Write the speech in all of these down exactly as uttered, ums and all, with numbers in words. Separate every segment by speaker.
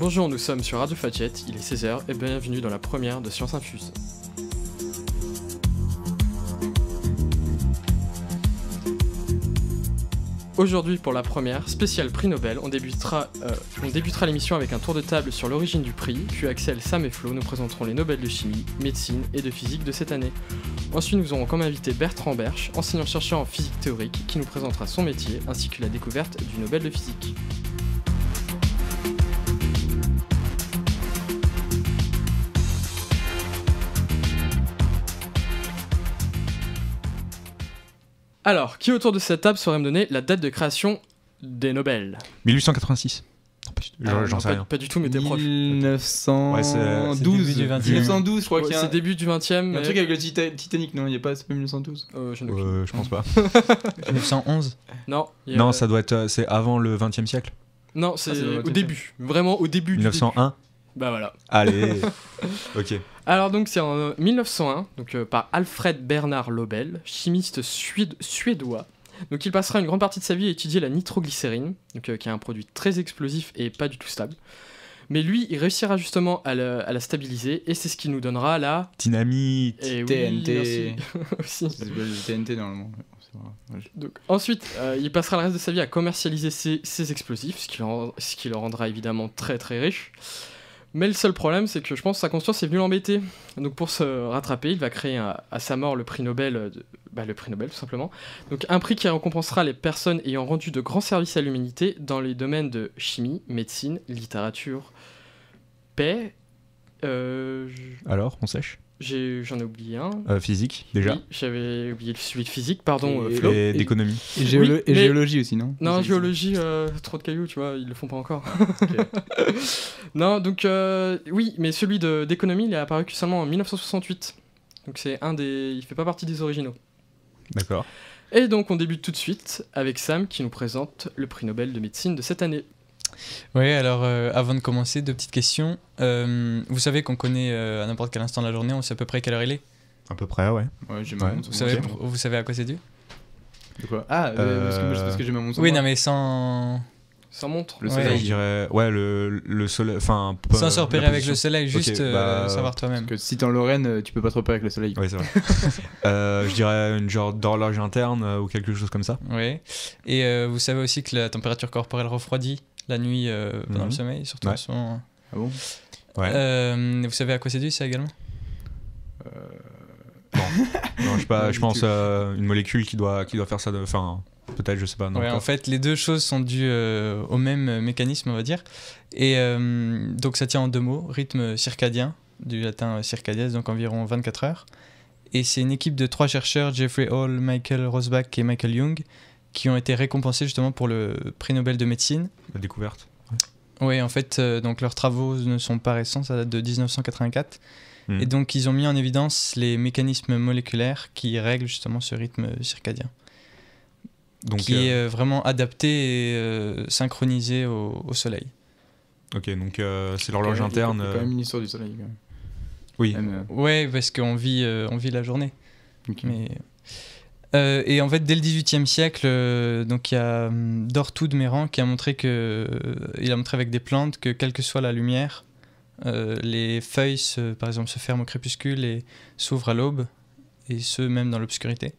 Speaker 1: Bonjour, nous sommes sur Radio Fadjet, il est seize heures et bienvenue dans la première de Science Infuse. Aujourd'hui, pour la première, spéciale prix Nobel, on débutera, euh, on débutera l'émission avec un tour de table sur l'origine du prix, puis Axel, Sam et Flo nous présenteront les Nobel de chimie, médecine et de physique de cette année. Ensuite, nous aurons comme invité Bertrand Berche, enseignant-chercheur en physique théorique, qui nous présentera son métier ainsi que la découverte du Nobel de physique. Alors, qui autour de cette table saurait me donner la date de création des Nobel ?
Speaker 2: mille huit cent quatre-vingt-six. Non, pas, j'en,
Speaker 1: ah,
Speaker 2: j'en
Speaker 1: non,
Speaker 2: sais
Speaker 1: pas,
Speaker 2: rien.
Speaker 1: Pas du tout, mais t'es proche.
Speaker 3: mille neuf cent douze.
Speaker 2: Ouais, c'est,
Speaker 3: début du vingtième. mille neuf cent douze, je crois
Speaker 1: ouais,
Speaker 3: qu'il y a un...
Speaker 1: C'est début du vingtième.
Speaker 3: Il y a un
Speaker 1: mais...
Speaker 3: truc avec le Tita- Titanic, non, il n'y a pas, c'est pas mille neuf cent douze.
Speaker 1: Euh, je,
Speaker 2: euh, je pense pas.
Speaker 4: mille neuf cent onze.
Speaker 1: Non, a...
Speaker 2: non, ça doit être, c'est avant le vingtième siècle.
Speaker 1: Non, c'est,
Speaker 3: ah, c'est
Speaker 1: au début, vraiment au début.
Speaker 2: mille neuf cent un.
Speaker 1: Du début. Bah voilà.
Speaker 2: Allez. Ok.
Speaker 1: Alors donc c'est en mille neuf cent un, donc euh, par Alfred Bernard Nobel, chimiste suéd- suédois. Donc il passera une grande partie de sa vie à étudier la nitroglycérine, donc, euh, qui est un produit très explosif et pas du tout stable. Mais lui, il réussira justement à, le, à la stabiliser, et c'est ce qui nous donnera la...
Speaker 2: Dynamite.
Speaker 1: Et
Speaker 3: T N T.
Speaker 1: Oui, aussi.
Speaker 3: C'est le T N T normalement. C'est vrai. Ouais, je...
Speaker 1: Donc, ensuite, euh, il passera le reste de sa vie à commercialiser ses, ses explosifs, ce qui, le rend, ce qui le rendra évidemment très très riche. Mais le seul problème, c'est que je pense que sa conscience est venue l'embêter. Donc pour se rattraper, il va créer un, à sa mort le prix Nobel, de, bah, le prix Nobel tout simplement. Donc un prix qui récompensera les personnes ayant rendu de grands services à l'humanité dans les domaines de chimie, médecine, littérature, paix. Euh, je...
Speaker 2: Alors, on sèche.
Speaker 1: J'ai, j'en ai oublié un.
Speaker 2: Euh, physique, déjà.
Speaker 1: Oui, j'avais oublié celui de physique, pardon.
Speaker 3: Et,
Speaker 1: euh, Flo.
Speaker 2: Et,
Speaker 3: et
Speaker 2: d'économie.
Speaker 3: Et, géolo-
Speaker 1: Oui,
Speaker 3: et
Speaker 1: mais...
Speaker 3: géologie aussi, non?
Speaker 1: Non,
Speaker 3: c'est
Speaker 1: géologie, euh, trop de cailloux, tu vois, ils le font pas encore. Non, donc euh, oui, mais celui de, d'économie, il est apparu que seulement en mille neuf cent soixante-huit. Donc c'est un des... il fait pas partie des originaux.
Speaker 2: D'accord.
Speaker 1: Et donc on débute tout de suite avec Sam qui nous présente le prix Nobel de médecine de cette année.
Speaker 4: Oui, alors euh, avant de commencer, deux petites questions. Euh, vous savez qu'on connaît euh, à n'importe quel instant de la journée, on sait à peu près quelle heure il est.
Speaker 2: À peu près, ouais.
Speaker 3: Ouais, j'ai
Speaker 2: Ouais.
Speaker 3: ma montre.
Speaker 4: Vous savez,
Speaker 2: Ok.
Speaker 4: pour- vous savez à quoi c'est dû?
Speaker 3: De quoi? Ah, euh,
Speaker 2: Euh,
Speaker 3: parce que moi, c'est parce que j'ai ma montre. sur
Speaker 4: Oui,
Speaker 3: moi.
Speaker 4: non, mais sans,
Speaker 1: Ça montre.
Speaker 3: Le
Speaker 4: Ouais.
Speaker 3: soleil.
Speaker 2: Je dirais, ouais, le, le soleil. Enfin, pas-
Speaker 4: sans se repérer
Speaker 2: la
Speaker 4: avec le
Speaker 2: position.
Speaker 4: soleil, juste
Speaker 2: Ok,
Speaker 4: euh,
Speaker 2: bah,
Speaker 4: savoir toi-même.
Speaker 3: Parce que si t'es en Lorraine, euh, tu peux pas te repérer avec le soleil.
Speaker 2: Ouais, c'est vrai. euh, je dirais une genre d'horloge interne euh, ou quelque chose comme ça.
Speaker 4: Oui. Et euh, vous savez aussi que la température corporelle refroidit la nuit euh, pendant
Speaker 2: Mhm.
Speaker 4: le sommeil, surtout
Speaker 2: Ouais.
Speaker 4: en ce moment.
Speaker 3: Ah bon?
Speaker 2: Ouais.
Speaker 4: Euh, vous savez à quoi c'est dû, ça également?
Speaker 2: Non, je sais pas,
Speaker 3: Ouais,
Speaker 2: je pense
Speaker 3: tu-
Speaker 2: euh, une molécule qui doit, qui doit faire ça. de- Enfin, peut-être, je sais pas. Non,
Speaker 4: Ouais,
Speaker 2: pas.
Speaker 4: en fait, les deux choses sont dues euh, au même euh, mécanisme, on va dire. Et euh, donc, ça tient en deux mots, rythme circadien, du latin euh, circadias, donc environ vingt-quatre heures. Et c'est une équipe de trois chercheurs, Jeffrey Hall, Michael Rosbach et Michael Young, qui ont été récompensés justement pour le prix Nobel de médecine.
Speaker 2: La découverte.
Speaker 4: Oui, en fait, euh, donc leurs travaux ne sont pas récents, ça date de dix-neuf cent quatre-vingt-quatre.
Speaker 2: Mhm.
Speaker 4: Et donc, ils ont mis en évidence les mécanismes moléculaires qui règlent justement ce rythme circadien,
Speaker 2: Donc,
Speaker 4: qui
Speaker 2: euh,
Speaker 4: est euh, vraiment adapté et euh, synchronisé au, au soleil.
Speaker 2: ok, donc euh, c'est l'horloge
Speaker 3: Il y a-
Speaker 2: interne.
Speaker 3: Il y a
Speaker 2: euh,
Speaker 3: quand même une histoire du soleil. Quand même.
Speaker 2: Oui.
Speaker 3: Même, euh,
Speaker 4: Ouais, parce qu'on vit, euh, on vit la journée.
Speaker 3: ok.
Speaker 4: Mais... Euh, et en fait, dès le dix-huitième siècle, euh, donc il y a hum, Dorthoud Meran qui a montré que, euh, il a montré avec des plantes que quelle que soit la lumière, euh, les feuilles, se- par exemple, se ferment au crépuscule et s'ouvrent à l'aube, et ce même dans l'obscurité.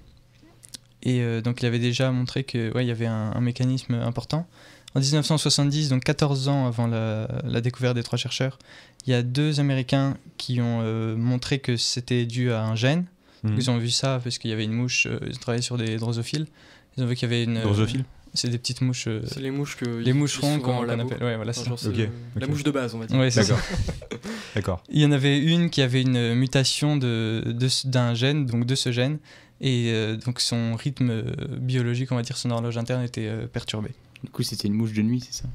Speaker 4: Et euh, donc il avait déjà montré que, ouais, il y avait un, un mécanisme important. En dix-neuf cent soixante-dix, donc quatorze ans avant la, la découverte des trois chercheurs, il y a deux Américains qui ont euh, montré que c'était dû à un gène.
Speaker 2: Mhm.
Speaker 4: Ils ont vu ça parce qu'il y avait une mouche, euh, ils ont travaillé sur des drosophiles. Ils ont vu qu'il y avait une. euh,
Speaker 2: Drosophiles
Speaker 4: C'est des petites mouches. euh,
Speaker 1: C'est les mouches que.
Speaker 4: les moucherons
Speaker 1: souvent en
Speaker 4: qu'on qu'on
Speaker 1: labo.
Speaker 4: appelle. Ouais, voilà,
Speaker 1: Enfin,
Speaker 4: c'est ça.
Speaker 1: genre, c'est
Speaker 2: Ok,
Speaker 1: le-
Speaker 2: ok.
Speaker 1: La mouche de base, on va dire.
Speaker 4: Ouais, c'est ça.
Speaker 2: D'accord. D'accord.
Speaker 4: Il y en avait une qui avait une mutation de, de ce- d'un gène, donc de ce gène, et euh, donc son rythme euh, biologique, on va dire, son horloge interne était euh, perturbé.
Speaker 3: Du coup, c'était une mouche de nuit, c'est ça?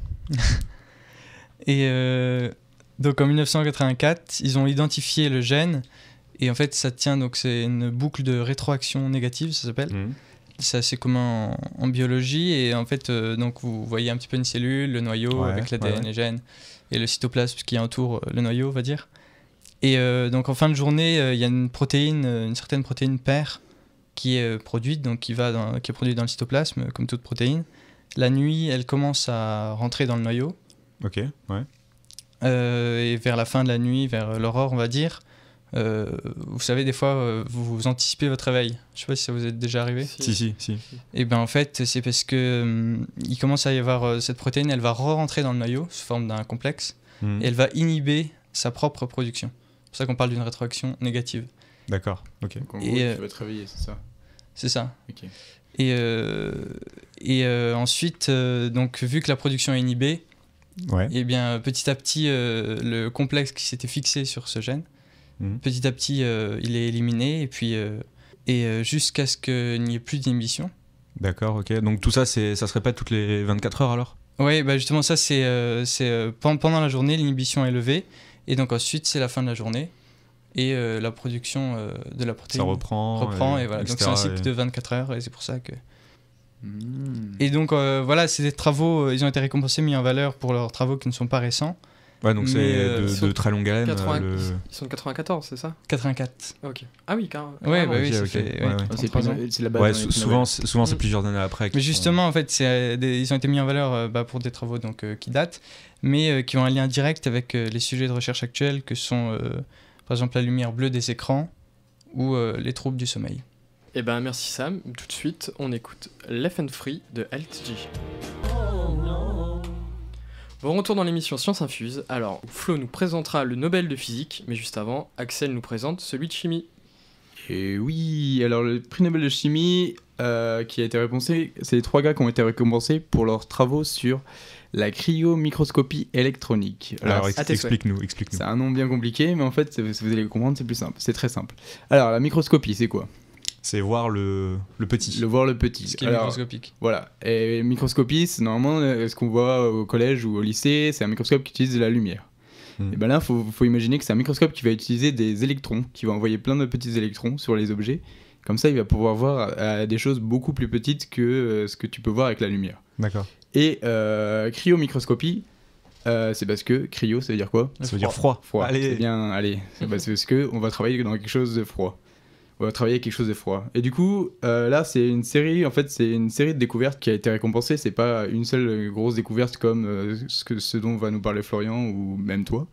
Speaker 4: Et euh, donc en dix-neuf cent quatre-vingt-quatre, ils ont identifié le gène, et en fait, ça tient, donc c'est une boucle de rétroaction négative, ça s'appelle.
Speaker 2: Mhm.
Speaker 4: C'est assez commun en, en biologie, et en fait, euh, donc vous voyez un petit peu une cellule, le noyau
Speaker 2: Ouais,
Speaker 4: avec l'A D N,
Speaker 2: ouais, ouais.
Speaker 4: les gènes, et le cytoplasme qui entoure euh, le noyau, on va dire. Et euh, donc en fin de journée, euh, il y a une protéine, euh, une certaine protéine paire qui est euh, produite, donc qui, va dans, qui est produite dans le cytoplasme, euh, comme toute protéine. La nuit, elle commence à rentrer dans le noyau,
Speaker 2: Ok, ouais.
Speaker 4: euh, et vers la fin de la nuit, vers l'aurore, on va dire, euh, vous savez, des fois, euh, vous, vous anticipez votre réveil. Je sais pas si ça vous est déjà arrivé.
Speaker 2: Si, si, si.
Speaker 4: Et ben en fait, c'est parce que hum, il commence à y avoir euh, cette protéine, elle va re-rentrer dans le noyau sous forme d'un complexe
Speaker 2: Mhm.
Speaker 4: et elle va inhiber sa propre production. C'est pour ça qu'on parle d'une rétroaction négative.
Speaker 2: D'accord, ok.
Speaker 3: Donc en
Speaker 4: Et,
Speaker 3: gros,
Speaker 4: euh,
Speaker 3: tu vas te réveiller, c'est ça.
Speaker 4: C'est ça.
Speaker 3: Ok.
Speaker 4: Et, euh, et euh, ensuite, euh, donc, vu que la production est inhibée,
Speaker 2: Ouais.
Speaker 4: et bien, petit à petit, euh, le complexe qui s'était fixé sur ce gène,
Speaker 2: Mhm.
Speaker 4: petit à petit, euh, il est éliminé, et puis euh, et, euh, jusqu'à ce qu'il n'y ait plus d'inhibition.
Speaker 2: D'accord, ok. Donc tout ça, c'est, ça se répète toutes les vingt-quatre heures alors?
Speaker 4: Oui, bah justement, ça, c'est euh, c'est, euh, pen- pendant la journée, l'inhibition est levée, et donc ensuite, c'est la fin de la journée, et euh, la production euh, de la protéine
Speaker 2: Ça reprend.
Speaker 4: reprend,
Speaker 2: et,
Speaker 4: et voilà. Donc,
Speaker 2: et
Speaker 4: c'est un
Speaker 2: cetera,
Speaker 4: cycle
Speaker 2: et-
Speaker 4: de vingt-quatre heures, et c'est pour ça que.
Speaker 3: Mmh.
Speaker 4: Et donc euh, voilà, ces travaux, euh, ils ont été récompensés, mis en valeur pour leurs travaux qui ne sont pas récents.
Speaker 2: Ouais, donc
Speaker 4: Mais,
Speaker 2: c'est
Speaker 4: euh,
Speaker 2: de,
Speaker 1: sont
Speaker 2: de très longue haleine.
Speaker 1: quatre-vingts
Speaker 2: euh, le-
Speaker 1: Ils sont de quatre-vingt-quatorze, c'est ça?
Speaker 4: quatre-vingt-quatre.
Speaker 1: Ok. Ah oui, car...
Speaker 4: Ouais,
Speaker 1: carrément.
Speaker 4: bah oui,
Speaker 2: ok,
Speaker 4: ça
Speaker 2: ok.
Speaker 4: fait
Speaker 2: Ouais,
Speaker 4: ouais,
Speaker 2: ouais.
Speaker 3: Ah, c'est,
Speaker 4: trente-trois ans.
Speaker 3: plus- c'est la base.
Speaker 2: Ouais,
Speaker 3: dans les
Speaker 2: sou-
Speaker 3: prix
Speaker 2: souvent,
Speaker 3: Nobel.
Speaker 2: c'est, souvent c'est
Speaker 1: Mm.
Speaker 2: plusieurs années après.
Speaker 4: Mais
Speaker 2: qu'ils sont-
Speaker 4: justement, en fait, c'est, euh, des- ils ont été mis en valeur euh, bah, pour des travaux donc, euh, qui datent, mais euh, qui ont un lien direct avec euh, les sujets de recherche actuels, que sont euh, par exemple la lumière bleue des écrans ou euh, les troubles du sommeil.
Speaker 1: Eh ben merci Sam. Tout de suite, on écoute Left and Free de Alt G. Bon retour dans l'émission Science Infuse. Alors, Flo nous présentera le Nobel de physique, mais juste avant, Axel nous présente celui de chimie.
Speaker 3: Et oui, alors le prix Nobel de chimie euh, qui a été récompensé, c'est les trois gars qui ont été récompensés pour leurs travaux sur la cryomicroscopie électronique.
Speaker 2: Alors,
Speaker 3: c'est-
Speaker 2: ex- explique-nous, explique-nous.
Speaker 3: c'est un nom bien compliqué, mais en fait, si vous allez le comprendre, c'est plus simple, c'est très simple. Alors, la microscopie, c'est quoi?
Speaker 2: C'est voir le, le petit.
Speaker 3: Le voir le petit.
Speaker 4: Ce qui est
Speaker 3: Alors,
Speaker 4: microscopique.
Speaker 3: Voilà. Et microscopie, c'est normalement euh, ce qu'on voit au collège ou au lycée, c'est un microscope qui utilise de la lumière.
Speaker 2: Hmm.
Speaker 3: Et ben là, il faut, faut imaginer que c'est un microscope qui va utiliser des électrons, qui va envoyer plein de petits électrons sur les objets. Comme ça, il va pouvoir voir euh, des choses beaucoup plus petites que euh, ce que tu peux voir avec la lumière.
Speaker 2: D'accord.
Speaker 3: Et euh, cryomicroscopie, euh, c'est parce que cryo, ça veut dire quoi?
Speaker 2: Ça veut dire froid.
Speaker 3: Froid.
Speaker 2: Allez.
Speaker 3: C'est bien, allez. C'est parce que on va travailler dans quelque chose de froid. On va travailler avec quelque chose de froid. Et du coup, euh, là, c'est une série. En fait, c'est une série de découvertes qui a été récompensée. C'est pas une seule grosse découverte comme euh, ce, que, ce dont va nous parler Florian ou même toi.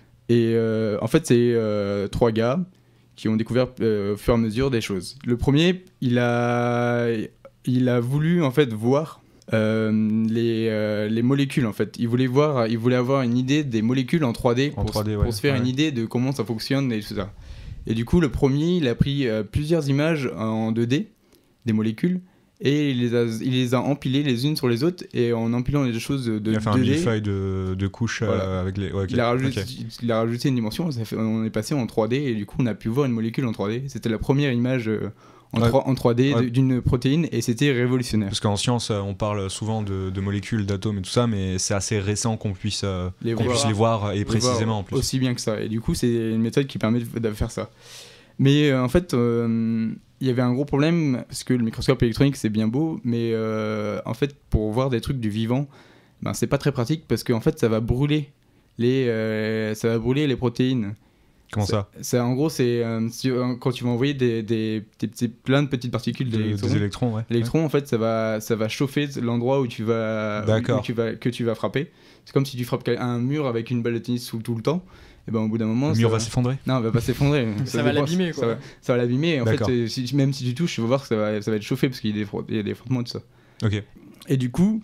Speaker 3: Et euh, en fait, c'est euh, trois gars qui ont découvert euh, au fur et à mesure des choses. Le premier, il a, il a voulu en fait voir euh, les, euh, les molécules. En fait, il voulait voir, il voulait avoir une idée des molécules en trois D
Speaker 2: En
Speaker 3: pour,
Speaker 2: trois D,
Speaker 3: pour
Speaker 2: ouais.
Speaker 3: se faire
Speaker 2: Ouais.
Speaker 3: une idée de comment ça fonctionne et tout ça. Et du coup, le premier, il a pris euh, plusieurs images en deux D des molécules et il les, a, il les a empilées les unes sur les autres. Et en empilant les choses de
Speaker 2: Il a fait un
Speaker 3: deux D,
Speaker 2: millefeuille de, de couches euh,
Speaker 3: Voilà.
Speaker 2: avec les. Ouais, ok.
Speaker 3: il, a rajouté,
Speaker 2: Ok.
Speaker 3: il a rajouté une dimension. Ça fait, on est passé en trois D et du coup, on a pu voir une molécule en trois D. C'était la première image euh, en,
Speaker 2: Ouais.
Speaker 3: trois- en trois D
Speaker 2: Ouais.
Speaker 3: de- d'une protéine et c'était révolutionnaire.
Speaker 2: Parce qu'en science, euh, on parle souvent de, de molécules, d'atomes et tout ça, mais c'est assez récent qu'on puisse, euh,
Speaker 3: Les
Speaker 2: qu'on
Speaker 3: voir.
Speaker 2: puisse les voir et
Speaker 3: Les voir
Speaker 2: précisément en plus.
Speaker 3: Aussi bien que ça. Et du coup, c'est une méthode qui permet de, de faire ça. Mais euh, en fait, euh, il y avait un gros problème parce que le microscope électronique c'est bien beau, mais euh, en fait, pour voir des trucs du vivant, ben c'est pas très pratique parce qu'en fait, ça va brûler les, euh, ça va brûler les protéines.
Speaker 2: Comment
Speaker 3: C'est-
Speaker 2: ça
Speaker 3: c'est en gros, c'est euh, si- euh, quand tu vas envoyer des, des, des petits- plein de petites particules
Speaker 2: De-
Speaker 3: d'électrons.
Speaker 2: Des électrons, ouais.
Speaker 3: L'électron, en fait, ça va, ça va chauffer l'endroit où tu vas,
Speaker 2: D'accord.
Speaker 3: où tu vas, que tu vas frapper. C'est comme si tu frappes un mur avec une balle de tennis tout, tout le temps. Et ben au bout d'un moment,
Speaker 2: Le
Speaker 3: ça
Speaker 2: mur va s'effondrer.
Speaker 3: non, elle va pas s'effondrer.
Speaker 1: Ça va
Speaker 3: dépend,
Speaker 1: l'abîmer,
Speaker 3: ça
Speaker 1: quoi.
Speaker 3: va- Ça va l'abîmer. En fait,
Speaker 2: D'accord.
Speaker 3: euh, si- même si tu touches, tu vas voir que ça va, ça va être chauffé parce qu'il y a des, fro- il y a des frottements et tout ça.
Speaker 2: Ok.
Speaker 3: Et du coup,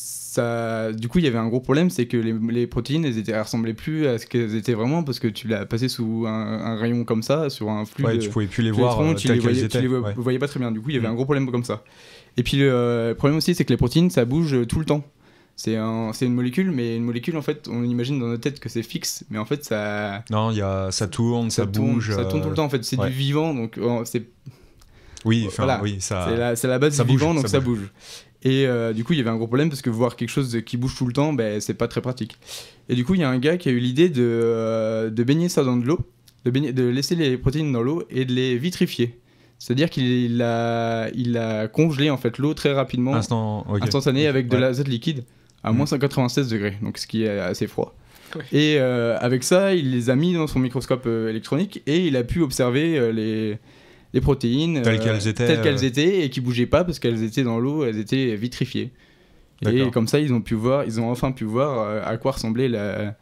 Speaker 3: ça, du coup, il y avait un gros problème, c'est que les, les protéines, elles, étaient, elles ressemblaient plus à ce qu'elles étaient vraiment parce que tu l'as passé sous un, un rayon comme ça, sur un flux
Speaker 2: Ouais,
Speaker 3: de
Speaker 2: tu pouvais plus les
Speaker 3: les
Speaker 2: voir
Speaker 3: électrons,
Speaker 2: euh,
Speaker 3: tu
Speaker 2: tels
Speaker 3: les
Speaker 2: qu'elles
Speaker 3: voyais, tu
Speaker 2: étaient.
Speaker 3: les vo-
Speaker 2: Ouais.
Speaker 3: voyais pas très bien. Du coup, il y avait
Speaker 2: Mm.
Speaker 3: un gros problème comme ça. Et puis le euh, problème aussi, c'est que les protéines, ça bouge tout le temps. C'est un, c'est une molécule, mais une molécule, en fait, on imagine dans notre tête que c'est fixe, mais en fait, ça,
Speaker 2: Non, il y a, ça tourne, ça,
Speaker 3: tourne,
Speaker 2: bouge.
Speaker 3: ça tourne tout le
Speaker 2: euh,
Speaker 3: temps. En fait, c'est
Speaker 2: ouais.
Speaker 3: du vivant, donc euh, c'est
Speaker 2: Oui, enfin,
Speaker 3: Voilà.
Speaker 2: oui, ça.
Speaker 3: c'est la, c'est la base
Speaker 2: ça
Speaker 3: du
Speaker 2: bouge,
Speaker 3: vivant, donc
Speaker 2: ça
Speaker 3: ça bouge. Et euh, du coup, il y avait un gros problème parce que voir quelque chose de- qui bouge tout le temps, ben, c'est pas très pratique. Et du coup, il y a un gars qui a eu l'idée de, euh, de baigner ça dans de l'eau, de, baigner- de laisser les protéines dans l'eau et de les vitrifier. C'est-à-dire qu'il a, il a congelé en fait l'eau très rapidement,
Speaker 2: Instant, ok.
Speaker 3: instantané, avec de
Speaker 2: Ouais.
Speaker 3: l'azote liquide à
Speaker 2: Mhm.
Speaker 3: moins cent quatre-vingt-seize degrés, donc ce qui est assez froid.
Speaker 1: Ouais.
Speaker 3: Et euh, avec ça, il les a mis dans son microscope euh, électronique et il a pu observer euh, les, les protéines
Speaker 2: Telles
Speaker 3: euh,
Speaker 2: qu'elles étaient,
Speaker 3: telles qu'elles
Speaker 2: euh.
Speaker 3: étaient et qui bougeaient pas parce qu'elles étaient dans l'eau, elles étaient vitrifiées. Et
Speaker 2: D'accord.
Speaker 3: comme ça, ils ont pu voir, ils ont enfin pu voir euh, à quoi ressemblait la,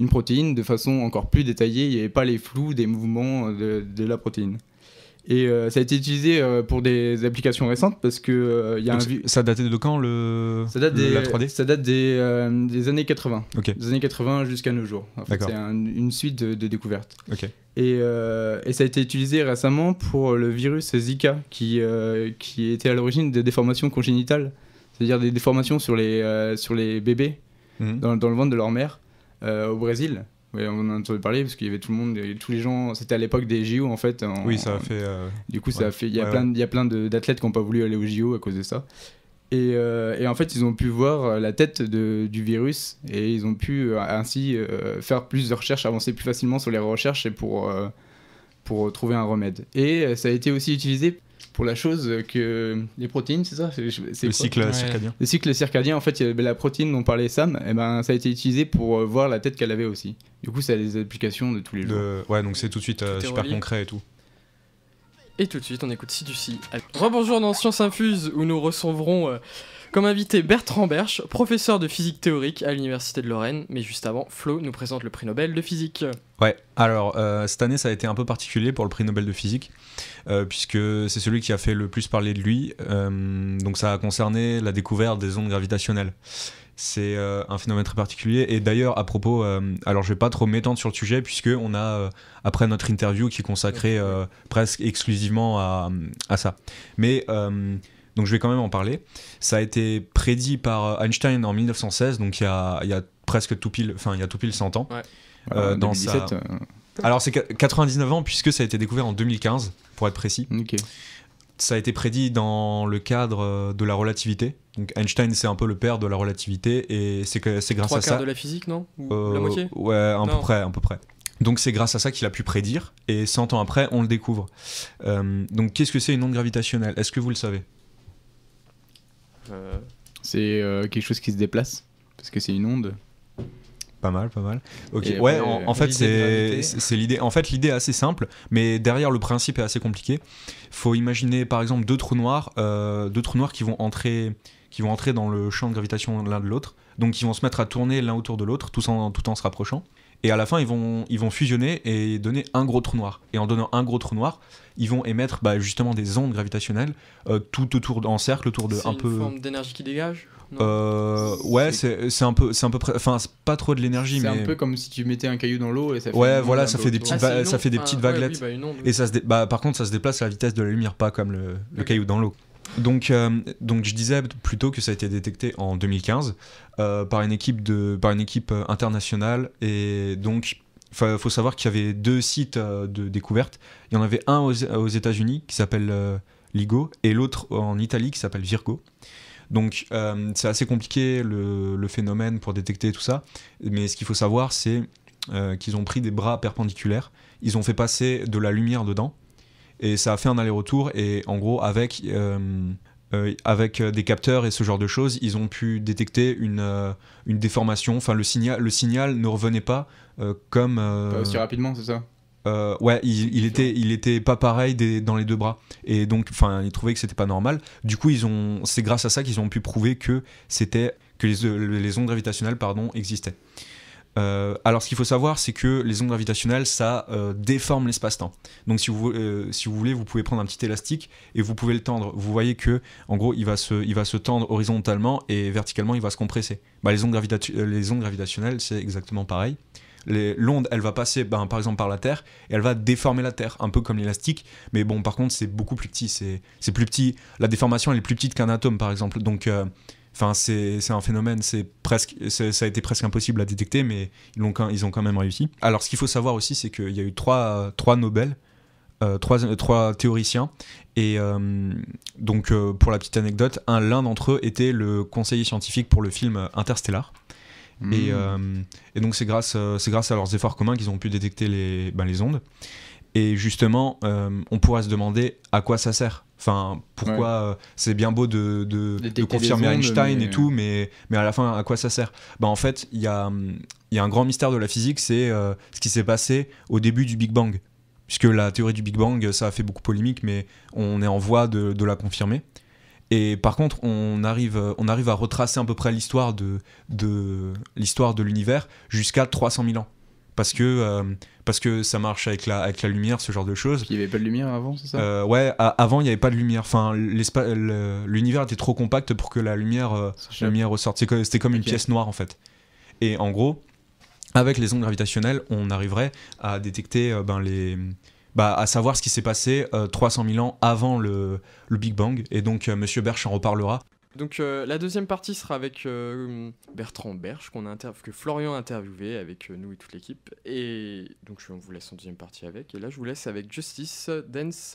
Speaker 3: une protéine de façon encore plus détaillée. Il n'y avait pas les flous des mouvements de, de la protéine. Et euh, ça a été utilisé euh, pour des applications récentes parce que euh, il y a
Speaker 2: Donc
Speaker 3: un vu-
Speaker 2: ça datait de quand le,
Speaker 3: ça date
Speaker 2: le-
Speaker 3: des
Speaker 2: la trois D?
Speaker 3: ça date des, euh, des années quatre-vingts.
Speaker 2: Ok,
Speaker 3: Des années quatre-vingts jusqu'à nos jours. En fait,
Speaker 2: D'accord.
Speaker 3: c'est un- une suite de, de découvertes.
Speaker 2: ok.
Speaker 3: Et, euh, et ça a été utilisé récemment pour le virus Zika qui, euh, qui était à l'origine de déformations congénitales, c'est-à-dire des déformations sur les, euh, sur les bébés
Speaker 2: Mhm.
Speaker 3: dans, dans le ventre de leur mère euh, au Brésil. Ouais, on en a entendu parler parce qu'il y avait tout le monde, et tous les gens, c'était à l'époque des J O en fait. en-
Speaker 2: Oui, ça a fait. euh,
Speaker 3: Du coup, ça
Speaker 2: ouais.
Speaker 3: a fait, il y a
Speaker 2: Ouais,
Speaker 3: plein, de- il y a plein de- d'athlètes qui n'ont pas voulu aller aux J O à cause de ça. Et, euh, et en fait, ils ont pu voir la tête de, du virus et ils ont pu euh, ainsi euh, faire plus de recherches, avancer plus facilement sur les recherches et pour, euh, pour trouver un remède. Et euh, ça a été aussi utilisé pour la chose que les protéines, c'est ça c'est, c'est
Speaker 2: le
Speaker 3: quoi
Speaker 2: cycle
Speaker 4: Ouais.
Speaker 2: circadien.
Speaker 3: Le cycle circadien, en fait, il y avait la protéine dont parlait Sam, et ben, ça a été utilisé pour euh, voir la tête qu'elle avait aussi. Du coup, ça a des applications de tous les jours.
Speaker 2: De... Ouais, donc c'est tout de suite euh,
Speaker 1: Tout est
Speaker 2: super
Speaker 1: relié.
Speaker 2: concret et tout.
Speaker 1: Et tout de suite, on écoute Siduci. Rebonjour dans Science Infuse, où nous recevrons euh, comme invité Bertrand Berche, professeur de physique théorique à l'Université de Lorraine. Mais juste avant, Flo nous présente le prix Nobel de physique.
Speaker 2: Ouais, alors euh, cette année ça a été un peu particulier pour le prix Nobel de physique, euh, puisque c'est celui qui a fait le plus parler de lui. Euh, donc ça a concerné la découverte des ondes gravitationnelles. C'est euh, un phénomène très particulier. Et d'ailleurs, à propos, euh, alors je vais pas trop m'étendre sur le sujet, puisque on a, euh, après notre interview qui est consacrée euh, presque exclusivement à, à ça. Mais, euh, donc je vais quand même en parler. Ça a été prédit par Einstein en mille neuf cent seize, donc il y a, il y a presque tout pile, enfin il y a tout pile cent ans.
Speaker 1: Ouais.
Speaker 3: Voilà,
Speaker 2: euh, dans
Speaker 3: deux mille dix-sept,
Speaker 2: sa-
Speaker 3: euh,
Speaker 2: Alors c'est quatre-vingt-dix-neuf ans, puisque ça a été découvert en deux mille quinze, pour être précis.
Speaker 3: ok.
Speaker 2: Ça a été prédit dans le cadre euh, de la relativité. Donc Einstein, c'est un peu le père de la relativité, et c'est que c'est grâce
Speaker 1: Trois
Speaker 2: à
Speaker 1: quarts
Speaker 2: ça.
Speaker 1: de la physique, non Ou
Speaker 2: Euh,
Speaker 1: la moitié
Speaker 2: Ouais, à peu
Speaker 1: Non.
Speaker 2: près, à peu près. Donc c'est grâce à ça qu'il a pu prédire, et cent ans après, on le découvre. Euh, donc qu'est-ce que c'est une onde gravitationnelle? Est-ce que vous le savez?
Speaker 1: Euh,
Speaker 3: C'est euh, quelque chose qui se déplace, parce que c'est une onde.
Speaker 2: Pas mal, pas mal. Ok.
Speaker 3: Et
Speaker 2: Ouais,
Speaker 3: après,
Speaker 2: en, en fait,
Speaker 4: l'idée de
Speaker 2: c'est
Speaker 4: gravité.
Speaker 2: c'est- c'est l'idée. En fait, l'idée est assez simple, mais derrière le principe est assez compliqué. Faut imaginer, par exemple, deux trous noirs, euh, deux trous noirs qui vont entrer, qui vont entrer dans le champ de gravitation l'un de l'autre. Donc, ils vont se mettre à tourner l'un autour de l'autre, tout en, tout en se rapprochant. Et à la fin, ils vont, ils vont fusionner et donner un gros trou noir. Et en donnant un gros trou noir, ils vont émettre bah, justement des ondes gravitationnelles euh, tout autour, en cercle, autour de
Speaker 1: c'est
Speaker 2: un
Speaker 1: une
Speaker 2: peu.
Speaker 1: forme d'énergie qui dégage non
Speaker 2: Euh, ouais,
Speaker 3: C'est-
Speaker 2: c'est c'est un peu, c'est un peu, près- enfin, c'est pas trop de l'énergie,
Speaker 3: C'est
Speaker 2: mais
Speaker 3: un peu comme si tu mettais un caillou dans l'eau et ça fait
Speaker 2: Ouais,
Speaker 3: une onde
Speaker 2: voilà,
Speaker 3: un
Speaker 2: ça
Speaker 3: peu
Speaker 2: fait des
Speaker 3: autour.
Speaker 2: petites
Speaker 1: c'est
Speaker 2: va-
Speaker 1: une
Speaker 2: ça fait des
Speaker 1: onde.
Speaker 2: petites
Speaker 1: Ah, ouais,
Speaker 2: vaguelettes.
Speaker 1: oui, bah, une onde, oui.
Speaker 2: Et ça se dé- bah, par contre, ça se déplace à la vitesse de la lumière, pas comme le, le
Speaker 1: Ok.
Speaker 2: caillou dans l'eau. Donc, euh, donc, je disais plutôt que ça a été détecté en deux mille quinze euh, par une équipe, de, par une équipe euh, internationale. Et donc, il faut savoir qu'il y avait deux sites euh, de découverte. Il y en avait un aux, aux États-Unis qui s'appelle euh, LIGO et l'autre en Italie qui s'appelle Virgo. Donc, euh, c'est assez compliqué le, le phénomène pour détecter tout ça. Mais ce qu'il faut savoir, c'est euh, qu'ils ont pris des bras perpendiculaires. Ils ont fait passer de la lumière dedans. Et ça a fait un aller-retour. Et en gros, avec, euh, euh, avec des capteurs et ce genre de choses, ils ont pu détecter une, euh, une déformation. Enfin, le signal, le signal ne revenait pas euh, comme. euh,
Speaker 3: Pas aussi rapidement, c'est ça?
Speaker 2: euh, ouais, il, il était, il était pas pareil des- dans les deux bras. Et donc, enfin, ils trouvaient que c'était pas normal. Du coup, ils ont, c'est grâce à ça qu'ils ont pu prouver que c'était que les, les ondes gravitationnelles, pardon, existaient. Euh, alors, ce qu'il faut savoir, c'est que les ondes gravitationnelles, ça euh, déforme l'espace-temps. Donc, si vous, euh, si vous voulez, vous pouvez prendre un petit élastique et vous pouvez le tendre. Vous voyez que, en gros, il va se, il va se tendre horizontalement et verticalement, il va se compresser. Bah, les ondes, gravita- euh, les ondes gravitationnelles, c'est exactement pareil. Les- L'onde, elle va passer, ben, par exemple, par la Terre et elle va déformer la Terre, un peu comme l'élastique. Mais bon, par contre, c'est beaucoup plus petit. C'est, c'est plus petit. La déformation, elle est plus petite qu'un atome, par exemple. Donc, euh, Enfin, c'est, c'est un phénomène, c'est presque, c'est- ça a été presque impossible à détecter, mais ils, l'ont, quand- ils ont quand même réussi. Alors, ce qu'il faut savoir aussi, c'est qu'il y a eu trois, trois Nobel, euh, trois, trois théoriciens, et euh, donc euh, pour la petite anecdote, un, l'un d'entre eux était le conseiller scientifique pour le film Interstellar.
Speaker 3: Mmh.
Speaker 2: Et, euh, et donc c'est grâce, euh, c'est grâce à leurs efforts communs qu'ils ont pu détecter les, ben, les ondes. Et justement, euh, on pourrait se demander à quoi ça sert. Enfin, pourquoi
Speaker 3: Ouais.
Speaker 2: euh, c'est bien beau de, de, de
Speaker 3: Détecter
Speaker 2: confirmer
Speaker 3: des ondes,
Speaker 2: Einstein
Speaker 3: mais-
Speaker 2: et tout, mais, mais à la fin, à quoi ça sert? Ben, en fait, il y a, hum, il y a un grand mystère de la physique, c'est euh, ce qui s'est passé au début du Big Bang. Puisque la théorie du Big Bang, ça a fait beaucoup polémique, mais on est en voie de, de la confirmer. Et par contre, on arrive, on arrive à retracer à peu près l'histoire de, de, l'histoire de l'univers jusqu'à trois cent mille ans. Parce que, euh, parce que ça marche avec la, avec la lumière, ce genre de choses.
Speaker 3: Parce qu'il n'y avait pas de lumière avant, c'est ça
Speaker 2: euh, Ouais, à, avant, il n'y avait pas de lumière. Enfin, le, l'univers était trop compact pour que la lumière, euh, la lumière ressorte. C'était comme une
Speaker 3: okay.
Speaker 2: pièce noire, en fait. Et en gros, avec les ondes gravitationnelles, on arriverait à détecter euh, ben, les... Bah, à savoir ce qui s'est passé euh, trois cent mille ans avant le, le Big Bang. Et donc, euh, Monsieur Berche en reparlera.
Speaker 1: Donc, euh, la deuxième partie sera avec euh, Bertrand Berche, qu'on a interv- que Florian a interviewé avec euh, nous et toute l'équipe. Et donc, je vous laisse en deuxième partie avec. Et là, je vous laisse avec Justice Dance.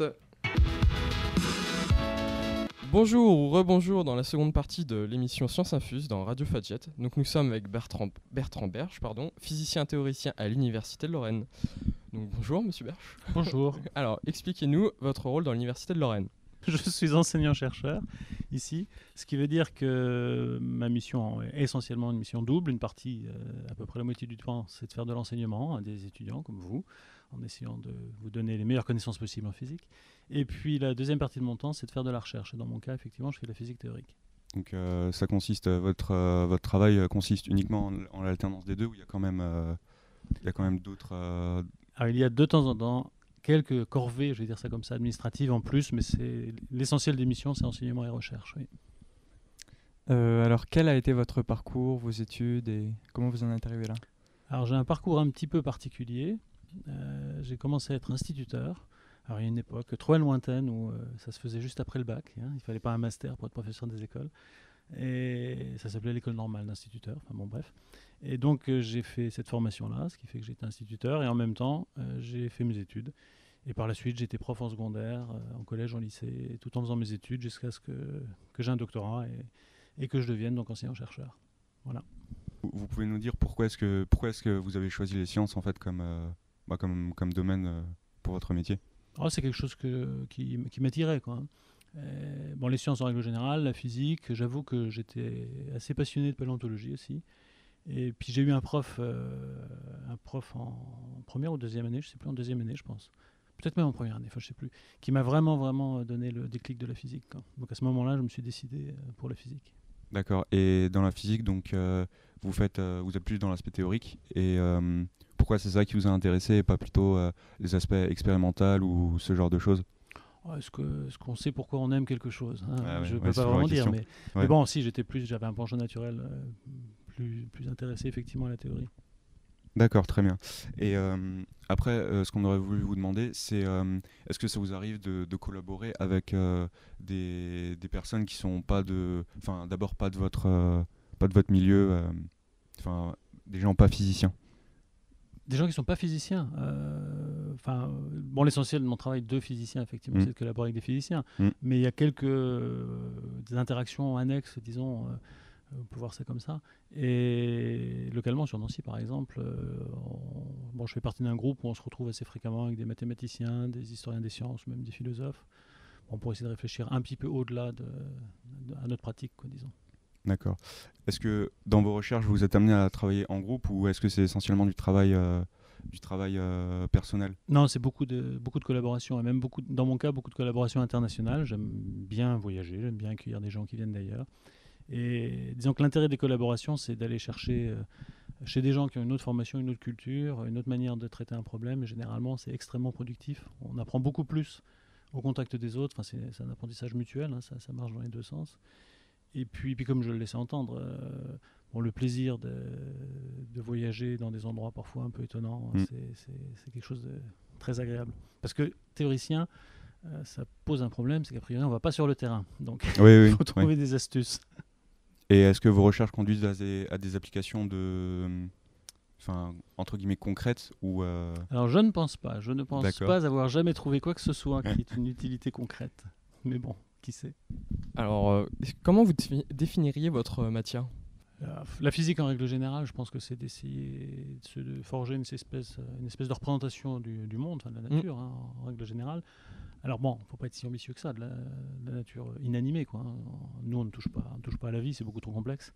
Speaker 1: Bonjour ou rebonjour dans la seconde partie de l'émission Science Infuse dans Radio Fadjet. Donc, nous sommes avec Bertrand, Bertrand Berche, pardon, physicien théoricien à l'Université de Lorraine. Donc bonjour Monsieur Berche.
Speaker 5: Bonjour.
Speaker 1: Alors expliquez-nous votre rôle dans l'Université de Lorraine.
Speaker 5: Je suis enseignant-chercheur ici, ce qui veut dire que ma mission est essentiellement une mission double. Une partie, euh, à peu près la moitié du temps, c'est de faire de l'enseignement à des étudiants comme vous, en essayant de vous donner les meilleures connaissances possibles en physique. Et puis la deuxième partie de mon temps, c'est de faire de la recherche. Et dans mon cas, effectivement, je fais de la physique théorique.
Speaker 6: Donc euh, ça consiste, votre, euh, votre travail consiste uniquement en, en l'alternance des deux, ou il y a quand même, euh, il y a quand même d'autres... Euh,
Speaker 5: Alors, il y a de temps en temps quelques corvées, je vais dire ça comme ça, administratives en plus, mais c'est l'essentiel des missions, c'est enseignement et recherche. Oui.
Speaker 4: Euh, alors, quel a été votre parcours, vos études et comment vous en êtes arrivé là ?
Speaker 5: Alors, j'ai un parcours un petit peu particulier. Euh, j'ai commencé à être instituteur. Alors, il y a une époque trop lointaine où euh, ça se faisait juste après le bac. Hein. Il ne fallait pas un master pour être professeur des écoles. Et ça s'appelait l'école normale d'instituteur. Enfin bon, bref. Et donc, euh, j'ai fait cette formation-là, ce qui fait que j'étais instituteur. Et en même temps, euh, j'ai fait mes études. Et par la suite, j'étais prof en secondaire, euh, en collège, en lycée, tout en faisant mes études jusqu'à ce que, que j'ai un doctorat et, et que je devienne donc enseignant-chercheur. Voilà.
Speaker 6: Vous, vous pouvez nous dire pourquoi est-ce que, pourquoi est-ce que vous avez choisi les sciences en fait, comme, euh, bah, comme, comme domaine euh, pour votre métier ?
Speaker 5: Oh, c'est quelque chose que, qui, qui m'attirait, quoi. Euh, bon, les sciences en règle générale, la physique, j'avoue que j'étais assez passionné de paléontologie aussi. Et puis j'ai eu un prof, euh, un prof en première ou deuxième année, je ne sais plus, en deuxième année je pense, peut-être même en première année, enfin je sais plus, qui m'a vraiment vraiment donné le déclic de la physique, quoi. Donc à ce moment-là, je me suis décidé pour la physique.
Speaker 6: D'accord. Et dans la physique, donc euh, vous faites, euh, vous êtes plus dans l'aspect théorique. Et euh, pourquoi c'est ça qui vous a intéressé et pas plutôt euh, les aspects expérimentaux ou ce genre de choses ?
Speaker 5: Est-ce que, est-ce qu'on sait pourquoi on aime quelque chose, hein?
Speaker 6: Ah ouais,
Speaker 5: Je ne
Speaker 6: ouais,
Speaker 5: peux
Speaker 6: c'est
Speaker 5: pas
Speaker 6: toujours
Speaker 5: vraiment
Speaker 6: la
Speaker 5: dire,
Speaker 6: question.
Speaker 5: mais,
Speaker 6: Ouais.
Speaker 5: mais bon, si j'étais plus, j'avais un penchant naturel euh, plus, plus intéressé effectivement à la théorie.
Speaker 6: D'accord, très bien. Et euh, après, euh, ce qu'on aurait voulu vous demander, c'est euh, est-ce que ça vous arrive de, de collaborer avec euh, des, des personnes qui sont pas de, enfin, d'abord pas de votre, euh, pas de votre milieu, euh, enfin, des gens pas physiciens.
Speaker 5: Des gens qui ne sont pas physiciens. euh, Enfin, euh, bon, l'essentiel de mon travail de physicien, effectivement,
Speaker 6: Mm.
Speaker 5: c'est de collaborer avec des physiciens.
Speaker 6: Mm.
Speaker 5: Mais il y a quelques euh, des interactions annexes, disons, euh, on peut voir ça comme ça. Et localement, sur Nancy, par exemple, euh, on- bon, je fais partie d'un groupe où on se retrouve assez fréquemment avec des mathématiciens, des historiens des sciences, même des philosophes, bon, pour essayer de réfléchir un petit peu au-delà de, de- à notre pratique, quoi, disons.
Speaker 6: D'accord. Est-ce que dans vos recherches, vous êtes amené à travailler en groupe ou est-ce que c'est essentiellement du travail, euh, du travail euh, personnel ?
Speaker 5: Non, c'est beaucoup de, beaucoup de collaborations, et même beaucoup, de- dans mon cas, beaucoup de collaborations internationales. J'aime bien voyager, j'aime bien accueillir des gens qui viennent d'ailleurs. Et disons que l'intérêt des collaborations, c'est d'aller chercher euh, chez des gens qui ont une autre formation, une autre culture, une autre manière de traiter un problème. Et généralement, c'est extrêmement productif. On apprend beaucoup plus au contact des autres. Enfin, c'est, c'est un apprentissage mutuel, hein, ça, ça marche dans les deux sens. Et puis, puis comme je le laissais entendre, euh, bon, le plaisir de, de voyager dans des endroits parfois un peu étonnants,
Speaker 6: Mm.
Speaker 5: c'est, c'est, c'est quelque chose de très agréable. Parce que théoricien, euh, ça pose un problème, c'est qu'a priori, on ne va pas sur le terrain. Donc,
Speaker 6: Oui, oui.
Speaker 5: il faut
Speaker 6: oui.
Speaker 5: trouver des astuces.
Speaker 6: Et est-ce que vos recherches conduisent à des, à des applications de, enfin, entre guillemets concrètes ou euh,
Speaker 5: Alors, je ne pense pas. Je ne pense
Speaker 6: D'accord.
Speaker 5: pas avoir jamais trouvé quoi que ce soit qui ait une utilité concrète. Mais bon, qui sait.
Speaker 1: Alors, euh, comment vous défi- définiriez votre euh, matière ?
Speaker 5: La, la physique, en règle générale, je pense que c'est d'essayer de, se- de forger une espèce, une espèce de représentation du, du monde, enfin, de la nature, hein, en règle générale. Alors bon, il ne faut pas être si ambitieux que ça, de la, de la nature inanimée, quoi, hein. Nous, on ne touche pas, on ne touche pas à la vie, c'est beaucoup trop complexe.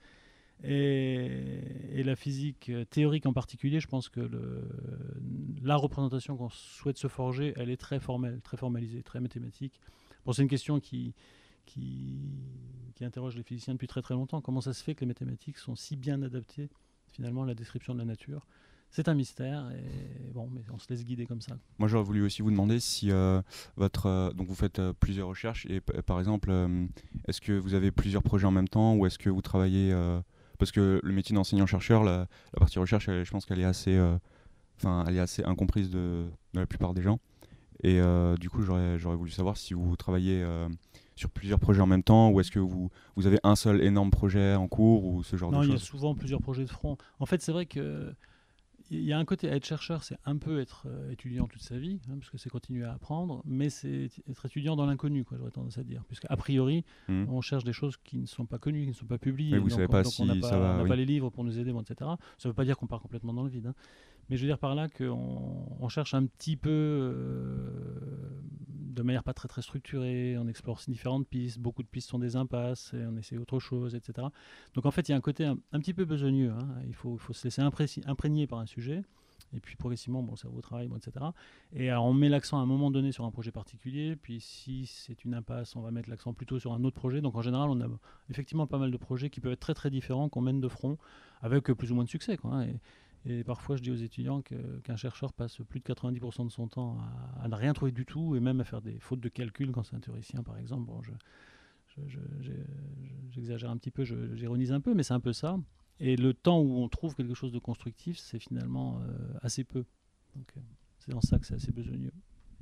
Speaker 5: Et, et la physique euh, théorique en particulier, je pense que le, la représentation qu'on souhaite se forger, elle est très formelle, très formalisée, très mathématique. Bon, c'est une question qui, qui, qui interroge les physiciens depuis très très longtemps. Comment ça se fait que les mathématiques sont si bien adaptées finalement à la description de la nature? C'est un mystère, et bon, mais on se laisse guider comme ça.
Speaker 6: Moi, j'aurais voulu aussi vous demander si euh, votre, euh, donc vous faites euh, plusieurs recherches, et p- par exemple, euh, est-ce que vous avez plusieurs projets en même temps, ou est-ce que vous travaillez euh, parce que le métier d'enseignant-chercheur, la, la partie recherche, elle, je pense qu'elle est assez, euh, enfin, elle est assez incomprise de, de la plupart des gens. Et euh, du coup, j'aurais, j'aurais voulu savoir si vous travaillez euh, sur plusieurs projets en même temps, ou est-ce que vous, vous avez un seul énorme projet en cours, ou ce genre
Speaker 5: Non,
Speaker 6: de
Speaker 5: il y a
Speaker 6: choses.
Speaker 5: souvent plusieurs projets de front. En fait, c'est vrai que il y a un côté à être chercheur, c'est un peu être euh, étudiant toute sa vie, hein, parce que c'est continuer à apprendre, mais c'est être étudiant dans l'inconnu, quoi, j'aurais tendance à dire. Puisqu'à priori,
Speaker 6: Mhm.
Speaker 5: on cherche des choses qui ne sont pas connues, qui ne sont pas publiées.
Speaker 6: Oui, vous
Speaker 5: donc
Speaker 6: savez
Speaker 5: on-
Speaker 6: pas
Speaker 5: donc
Speaker 6: si
Speaker 5: on n'a pas,
Speaker 6: ça va,
Speaker 5: on n'a
Speaker 6: oui.
Speaker 5: pas les livres pour nous aider, bon, et cetera. Ça ne veut pas dire qu'on part complètement dans le vide, hein. Mais je veux dire par là qu'on on cherche un petit peu, euh, de manière pas très très structurée, on explore différentes pistes, beaucoup de pistes sont des impasses, et on essaie autre chose, et cetera. Donc en fait, il y a un côté un, un petit peu besogneux, hein. Il faut, il faut se laisser impré- imprégner par un sujet. Et puis progressivement, bon, le cerveau travaille, bon, et cetera. Et alors, on met l'accent à un moment donné sur un projet particulier, puis si c'est une impasse, on va mettre l'accent plutôt sur un autre projet. Donc en général, on a effectivement pas mal de projets qui peuvent être très très différents, qu'on mène de front, avec euh, plus ou moins de succès, quoi, hein. Et, et parfois, je dis aux étudiants que- qu'un chercheur passe plus de quatre-vingt-dix pour cent de son temps à, à ne rien trouver du tout, et même à faire des fautes de calcul quand c'est un théoricien, par exemple. Bon, je, je- je- j'ai- j'exagère un petit peu, je- j'ironise un peu, mais c'est un peu ça. Et le temps où on trouve quelque chose de constructif, c'est finalement euh, assez peu. Donc, euh, c'est dans ça que c'est assez besogneux.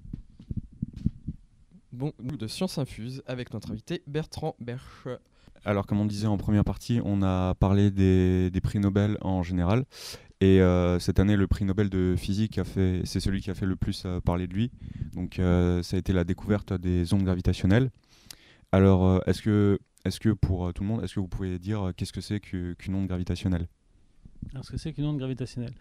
Speaker 1: Bon, nous de Science Infuse avec notre invité Bertrand Berche.
Speaker 6: Alors, comme on disait en première partie, on a parlé des, des prix Nobel en général. Et euh, cette année, le prix Nobel de physique, a fait, c'est celui qui a fait le plus euh, parler de lui. Donc, euh, ça a été la découverte des ondes gravitationnelles. Alors, euh, est-ce que, est-ce que pour euh, tout le monde, est-ce que vous pouvez dire euh, qu'est-ce que c'est que- qu'une onde gravitationnelle?
Speaker 5: Alors, ce que c'est qu'une onde gravitationnelle?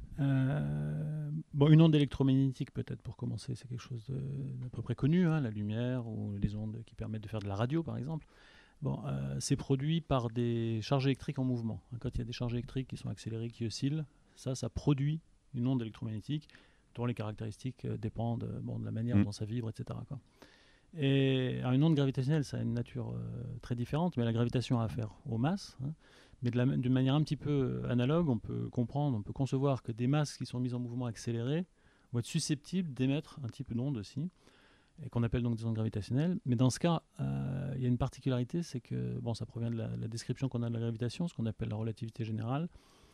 Speaker 5: Euh, bon, une onde électromagnétique, peut-être, pour commencer, c'est quelque chose de- d'à peu près connu, hein, la lumière ou les ondes qui permettent de faire de la radio, par exemple. Bon, euh, c'est produit par des charges électriques en mouvement. Quand il y a des charges électriques qui sont accélérées, qui oscillent, ça, ça produit une onde électromagnétique dont les caractéristiques euh, dépendent euh, bon, de la manière
Speaker 6: Mm.
Speaker 5: dont ça vibre, et cetera, quoi. Et alors, une onde gravitationnelle, ça a une nature euh, très différente, mais la gravitation a affaire aux masses, hein. Mais de la- d'une manière un petit peu analogue, on peut comprendre, on peut concevoir que des masses qui sont mises en mouvement accéléré vont être susceptibles d'émettre un type d'onde aussi, et qu'on appelle donc des ondes gravitationnelles. Mais dans ce cas, euh, il y a une particularité, c'est que bon, ça provient de la, la description qu'on a de la gravitation, ce qu'on appelle la relativité générale.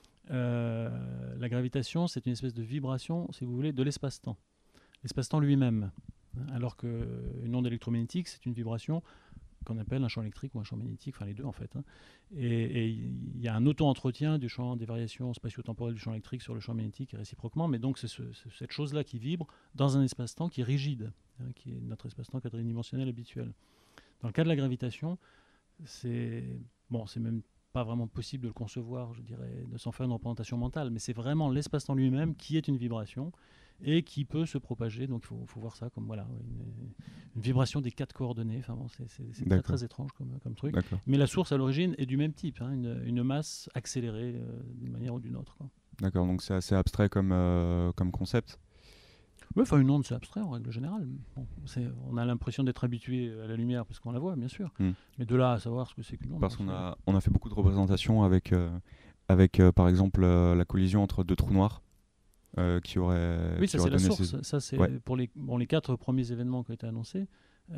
Speaker 5: Euh, la gravitation, c'est une espèce de vibration, si vous voulez, de l'espace-temps. L'espace-temps lui-même. Alors qu'une onde électromagnétique, c'est une vibration qu'on appelle un champ électrique ou un champ magnétique, enfin les deux en fait, hein. Et il y a un auto-entretien du champ, des variations spatio-temporelles du champ électrique sur le champ magnétique et réciproquement, mais donc c'est ce, cette chose-là qui vibre dans un espace-temps qui est rigide, hein, qui est notre espace-temps quadridimensionnel habituel. Dans le cas de la gravitation, c'est bon, c'est même pas vraiment possible de le concevoir, je dirais, de s'en faire une représentation mentale, mais c'est vraiment l'espace-temps lui-même qui est une vibration et qui peut se propager. Donc il faut, faut voir ça comme voilà, une, une vibration des quatre coordonnées. Enfin bon, c'est, c'est, c'est très, très étrange comme, comme truc.
Speaker 6: D'accord.
Speaker 5: Mais la source à l'origine est du même type, hein, une, une masse accélérée euh, d'une manière ou d'une autre, quoi.
Speaker 6: D'accord, donc c'est assez abstrait comme, euh, comme concept.
Speaker 5: Oui, enfin une onde c'est abstrait en règle générale. Bon, c'est, on a l'impression d'être habitué à la lumière parce qu'on la voit, bien sûr.
Speaker 6: Mm.
Speaker 5: Mais de là à savoir ce que c'est qu'une onde.
Speaker 6: Parce
Speaker 5: bon,
Speaker 6: qu'on
Speaker 5: c'est-
Speaker 6: a, on a fait beaucoup de représentations avec, euh, avec euh, par exemple, euh, la collision entre deux trous noirs euh, qui auraient
Speaker 5: Oui,
Speaker 6: qui
Speaker 5: ça
Speaker 6: auraient
Speaker 5: c'est la
Speaker 6: donné
Speaker 5: source.
Speaker 6: ces-
Speaker 5: Ça c'est
Speaker 6: Ouais.
Speaker 5: pour les, bon, les quatre premiers événements qui ont été annoncés.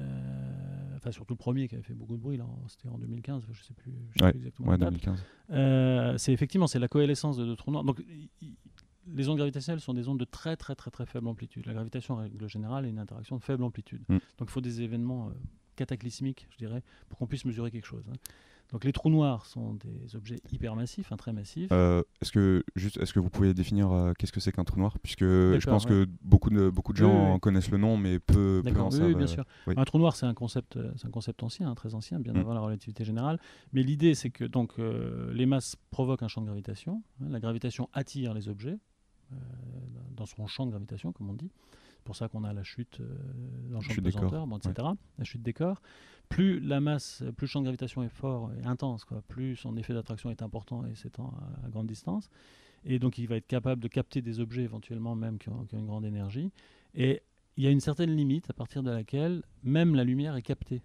Speaker 5: euh, enfin surtout le premier qui avait fait beaucoup de bruit là, en- c'était en deux mille quinze, je sais plus, je sais
Speaker 6: Ouais,
Speaker 5: plus exactement
Speaker 6: Ouais,
Speaker 5: la date.
Speaker 6: deux mille quinze.
Speaker 5: Euh, c'est effectivement c'est la coalescence de deux trous noirs. Donc i- i- les ondes gravitationnelles sont des ondes de très très très très faible amplitude. La gravitation en règle générale est une interaction de faible amplitude.
Speaker 6: Mm.
Speaker 5: Donc il faut des événements euh, cataclysmiques, je dirais, pour qu'on puisse mesurer quelque chose, hein. Donc les trous noirs sont des objets hypermassifs, hein, très massifs.
Speaker 6: Euh, est-ce que juste, est-ce que vous pouvez définir euh, qu'est-ce que c'est qu'un trou noir, puisque je
Speaker 5: D'accord,
Speaker 6: pense
Speaker 5: ouais.
Speaker 6: que beaucoup de beaucoup de
Speaker 5: Oui,
Speaker 6: gens
Speaker 5: oui, oui.
Speaker 6: connaissent le nom, mais peu, peu
Speaker 5: D'accord,
Speaker 6: en
Speaker 5: oui,
Speaker 6: savent.
Speaker 5: oui, bien
Speaker 6: euh,
Speaker 5: sûr.
Speaker 6: oui.
Speaker 5: Un trou noir, c'est un concept, euh, c'est un concept ancien, hein, très ancien, bien
Speaker 6: Mm.
Speaker 5: avant la relativité générale. Mais l'idée, c'est que donc euh, les masses provoquent un champ de gravitation. Hein, la gravitation attire les objets euh, dans son champ de gravitation, comme on dit. C'est pour ça qu'on a la chute euh, dans le champ
Speaker 6: Chute
Speaker 5: de
Speaker 6: des corps,
Speaker 5: pesanteur, bon, et cetera. La chute des corps. Plus la masse, plus le champ de gravitation est fort et intense, quoi, plus son effet d'attraction est important et s'étend à, à grande distance. Et donc, il va être capable de capter des objets éventuellement même qui ont, qui ont une grande énergie. Et il y a une certaine limite à partir de laquelle même la lumière est captée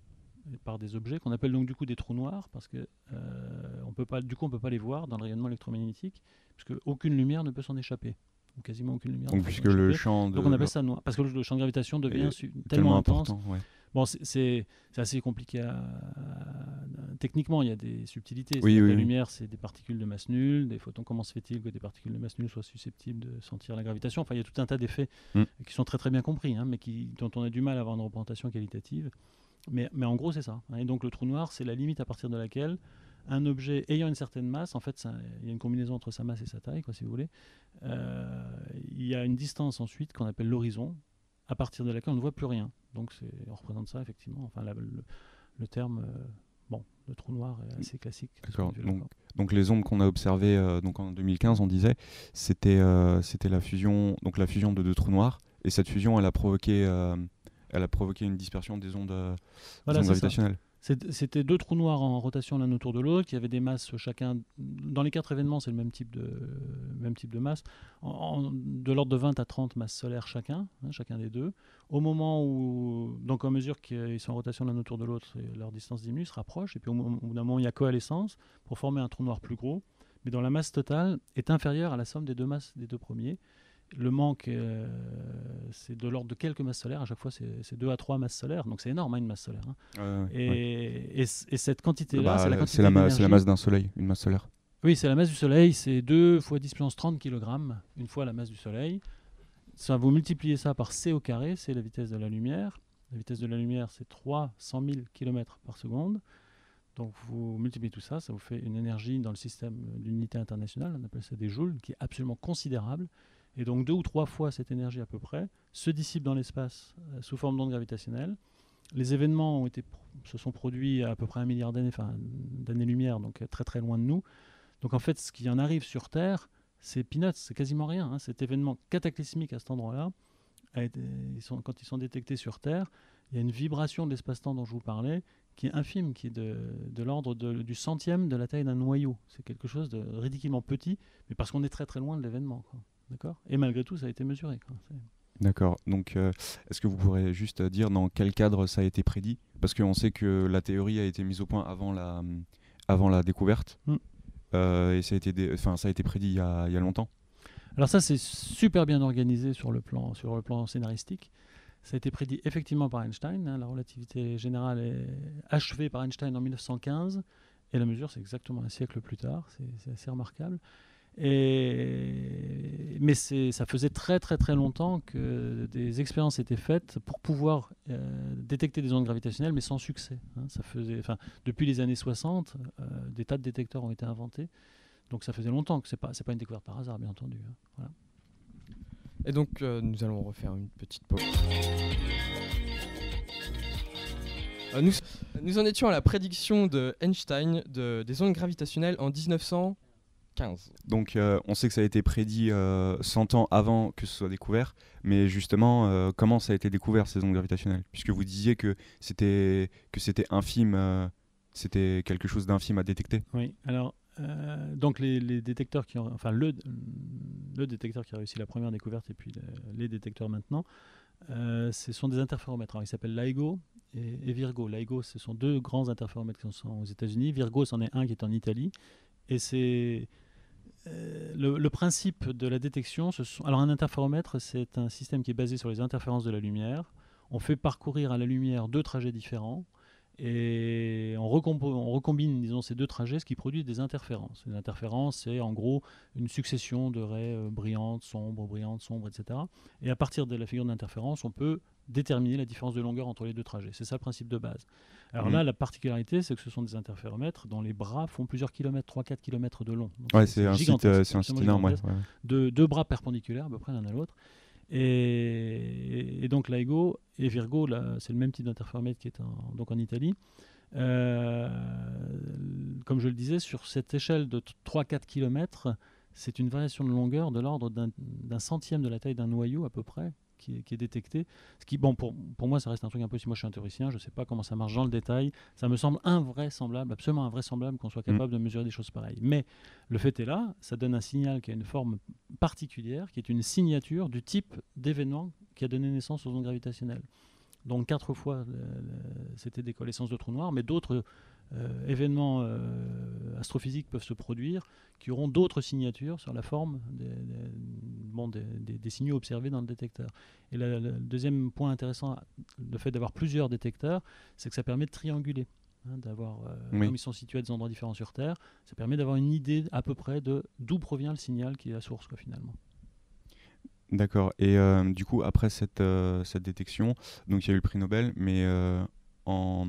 Speaker 5: par des objets qu'on appelle donc du coup des trous noirs, parce que euh, on peut pas, du coup on peut pas les voir dans le rayonnement électromagnétique, puisque aucune lumière ne peut s'en échapper, ou quasiment aucune lumière.
Speaker 6: Donc
Speaker 5: ne peut
Speaker 6: puisque
Speaker 5: s'en
Speaker 6: le
Speaker 5: échapper.
Speaker 6: champ de
Speaker 5: Donc on appelle ça noir, parce que le, le champ de gravitation devient
Speaker 6: est
Speaker 5: su- tellement,
Speaker 6: tellement
Speaker 5: intense.
Speaker 6: important. Ouais.
Speaker 5: Bon, c'est, c'est, c'est assez compliqué à, à- techniquement, il y a des subtilités.
Speaker 6: Oui,
Speaker 5: C'est-à-dire que
Speaker 6: oui,
Speaker 5: la
Speaker 6: oui.
Speaker 5: lumière, c'est des particules de masse nulle, des photons. Comment se fait-il que des particules de masse nulle soient susceptibles de sentir la gravitation? Enfin, il y a tout un tas d'effets
Speaker 6: Mm.
Speaker 5: qui sont très très bien compris, hein, mais qui, dont on a du mal à avoir une représentation qualitative. Mais, mais en gros, c'est ça. hein. Et donc, le trou noir, c'est la limite à partir de laquelle un objet ayant une certaine masse, en fait, ça- il y a une combinaison entre sa masse et sa taille, quoi, si vous voulez. Euh, il y a une distance ensuite qu'on appelle l'horizon, à partir de laquelle on ne voit plus rien. Donc, c'est, on représente ça, effectivement. Enfin, la- le, le terme, euh, bon, le trou noir est assez classique. de ce
Speaker 6: D'accord.
Speaker 5: point de vue-là,
Speaker 6: Donc,
Speaker 5: quoi.
Speaker 6: donc les ondes qu'on a observées euh, donc en deux mille quinze, on disait, c'était euh, c'était la fusion donc la fusion de deux trous noirs, et cette fusion, elle a provoqué euh, elle a provoqué une dispersion des ondes, euh, des
Speaker 5: Voilà,
Speaker 6: ondes
Speaker 5: c'est ça.
Speaker 6: gravitationnelles.
Speaker 5: C'est- C'était deux trous noirs en rotation l'un autour de l'autre, qui avaient des masses chacun. Dans les quatre événements, c'est le même type de, même type de masse, en, en- de l'ordre de vingt à trente masses solaires chacun, hein, chacun des deux. Au moment où, donc en mesure qu'ils sont en rotation l'un autour de l'autre, et leur distance diminue, se rapproche, et puis au, mo- au bout d'un moment, il y a coalescence pour former un trou noir plus gros, mais dont la masse totale est inférieure à la somme des deux masses des deux premiers. Le manque, euh, c'est de l'ordre de quelques masses solaires. À chaque fois, c'est c'est deux à trois masses solaires. Donc c'est énorme, hein, une masse solaire. hein.
Speaker 6: Ouais, ouais,
Speaker 5: Et,
Speaker 6: ouais.
Speaker 5: et c- et cette quantité-là,
Speaker 6: Bah,
Speaker 5: c'est la
Speaker 6: la-
Speaker 5: quantité
Speaker 6: c'est la, ma- c'est la
Speaker 5: d'énergie.
Speaker 6: masse d'un soleil, une masse solaire.
Speaker 5: Oui, c'est la masse du Soleil. C'est deux fois dix puissance trente kilogrammes, une fois la masse du Soleil. Ça, vous multipliez ça par c au carré, c'est la vitesse de la lumière. La vitesse de la lumière, c'est trois cent mille kilomètres par seconde. Donc vous multipliez tout ça, ça vous fait une énergie dans le système d'unité internationale, on appelle ça des joules, qui est absolument considérable. Et donc deux ou trois fois cette énergie à peu près se dissipe dans l'espace euh, sous forme d'ondes gravitationnelles. Les événements ont été, pro- se sont produits à à peu près un milliard d'années, enfin d'années-lumière, donc euh, très très loin de nous. Donc en fait, ce qui en arrive sur Terre, c'est peanuts, c'est quasiment rien. hein. Cet événement cataclysmique à cet endroit-là, a été- ils sont, quand ils sont détectés sur Terre, il y a une vibration de l'espace-temps dont je vous parlais, qui est infime, qui est de, de l'ordre de- du centième de la taille d'un noyau. C'est quelque chose de ridiculement petit, mais parce qu'on est très très loin de l'événement. quoi. D'accord. Et malgré tout, ça a été mesuré. quoi. C'est-
Speaker 6: D'accord. Donc, euh, est-ce que vous pourrez juste euh, dire dans quel cadre ça a été prédit? Parce qu'on sait que la théorie a été mise au point avant la, hum, avant la découverte.
Speaker 5: Mm.
Speaker 6: Euh, et ça a été, dé- enfin, ça a été prédit il y a, il y a longtemps.
Speaker 5: Alors ça, c'est super bien organisé sur le plan, sur le plan scénaristique. Ça a été prédit effectivement par Einstein. hein. La relativité générale est achevée par Einstein en mille neuf cent quinze. Et la mesure, c'est exactement un siècle plus tard. C'est c'est assez remarquable. Et... Mais c'est- ça faisait très très très longtemps que des expériences étaient faites pour pouvoir euh, détecter des ondes gravitationnelles, mais sans succès. hein. Ça faisait, enfin, depuis les années soixante, euh, des tas de détecteurs ont été inventés. Donc ça faisait longtemps que c'est pas, c'est pas une découverte par hasard, bien entendu. hein. Voilà.
Speaker 1: Et donc, euh, nous allons refaire une petite pause. Euh, nous, nous en étions à la prédiction de Einstein de, des ondes gravitationnelles en mille neuf cent quinze.
Speaker 6: Donc, euh, on sait que ça a été prédit euh, cent ans avant que ce soit découvert. Mais justement, euh, comment ça a été découvert, ces ondes gravitationnelles? Puisque vous disiez que c'était, que c'était infime, euh, c'était quelque chose d'infime à détecter.
Speaker 5: Oui, alors, euh, donc les, les détecteurs qui ont, enfin le, le détecteur qui a réussi la première découverte et puis le- les détecteurs maintenant, euh, ce sont des interféromètres. Alors, ils s'appellent LIGO et, et Virgo. LIGO, ce sont deux grands interféromètres qui sont aux États-Unis. Virgo, c'en est un qui est en Italie. Et c'est euh, le, le principe de la détection. Ce sont, alors, un interféromètre, c'est un système qui est basé sur les interférences de la lumière. On fait parcourir à la lumière deux trajets différents. Et on, recompo- on recombine, disons, ces deux trajets, ce qui produit des interférences. Les interférences, c'est en gros une succession de raies euh, brillantes, sombres, brillantes, sombres, et cetera. Et à partir de la figure d'interférence, on peut déterminer la différence de longueur entre les deux trajets. C'est ça le principe de base. Alors
Speaker 6: Mhm.
Speaker 5: là, la particularité, c'est que ce sont des interféromètres dont les bras font plusieurs kilomètres, trois à quatre kilomètres de long. Donc
Speaker 6: Ouais, c'est un site,
Speaker 5: gigantesque,
Speaker 6: euh, c'est un site
Speaker 5: absolument
Speaker 6: énorme. Ouais,
Speaker 5: gigantesque.
Speaker 6: ouais.
Speaker 5: Deux, deux bras perpendiculaires, à peu près l'un à l'autre. Et, et donc LIGO et Virgo, là, c'est le même type d'interféromètre qui est en, donc en Italie. Euh, comme je le disais, sur cette échelle de trois à quatre kilomètres, c'est une variation de longueur de l'ordre d'un d'un centième de la taille d'un noyau à peu près qui est, qui est détecté. Ce qui, bon, pour, pour moi, ça reste un truc impossible. Moi, je suis un théoricien, je ne sais pas comment ça marche dans le détail. Ça me semble invraisemblable, absolument invraisemblable qu'on soit capable de mesurer des choses pareilles. Mais le fait est là, ça donne un signal qui a une forme particulière, qui est une signature du type d'événement qui a donné naissance aux ondes gravitationnelles. Donc quatre fois, le, le, c'était des coalescences de trous noirs, mais d'autres euh, événements euh, astrophysiques peuvent se produire qui auront d'autres signatures sur la forme des, des, bon, des, des, des signaux observés dans le détecteur. Et le, le deuxième point intéressant, le fait d'avoir plusieurs détecteurs, c'est que ça permet de trianguler. Hein, d'avoir, euh,
Speaker 6: oui.
Speaker 5: Comme ils sont situés à des endroits différents sur Terre, ça permet d'avoir une idée à peu près de d'où provient le signal qui est la source, quoi, finalement.
Speaker 6: D'accord. Et euh, du coup, après cette, euh, cette détection, donc il y a eu le prix Nobel, mais euh, en,